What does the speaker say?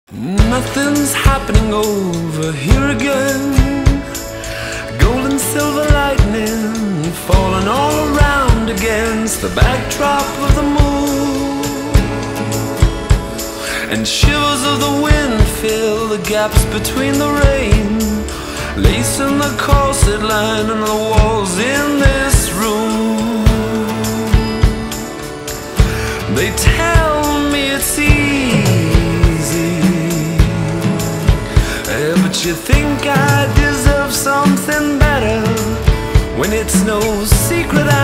Nothing's happening over here again. Gold and silver lightning falling all around against the backdrop of the moon. And shivers of the wind fill the gaps between the rain, lacing the corset line and the walls in this room. They tell me it's easy, but you think I deserve something better, when it's no secret